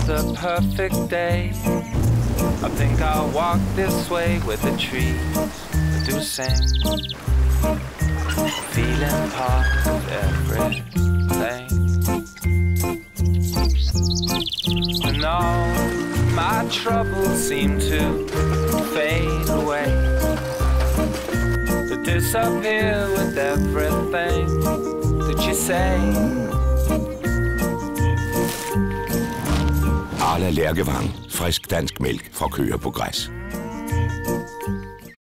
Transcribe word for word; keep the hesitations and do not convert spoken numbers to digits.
the perfect day. I think I'll walk this way with the trees do sing. Feeling part of everything. And all my troubles seem to fade away. To disappear with everything that you say. Arla lærkevang. Frisk dansk mælk fra køer på græs.